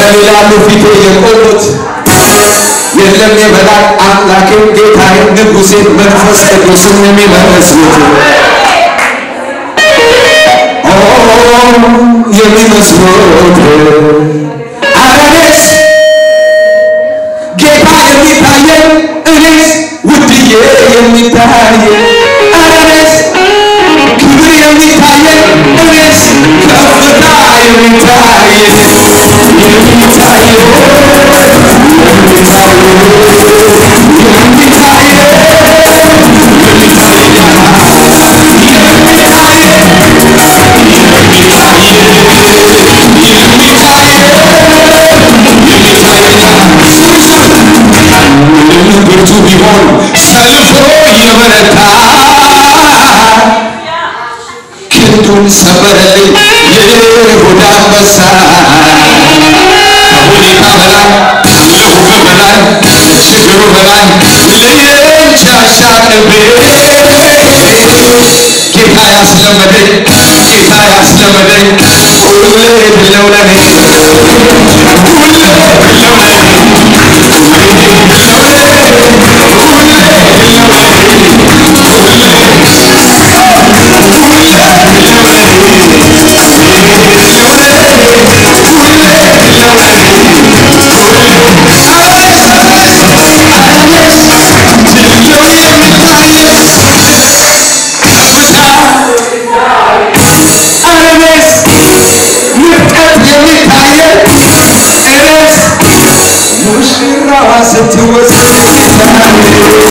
ይላሉ ፊቴ የቆሙት የለም የበላይ አምላኬን ጌታዬን ንጉሴን መንፈስ ቅዱስን የሚመስሉት የሚመስሉት አረኔስ ጌታ የሚታየን እኔስ ውድዬ የሚታየን አረኔስ ክብር የሚታየን እኔስ ከፍታ የሚታየን ብርቱ ቢሆን ሰልፎ የበረታ ክንዱን ሰበረልኝ የይሁዳ አንበሳ ከሁኔታ በላይ ለውብ በላይ ችግሩ በላይ ለየች አሻቅቤ ጌታ ያስለመደኝ ሁሌ ብለው ለኔ ሙሽራዋ ስትወስድ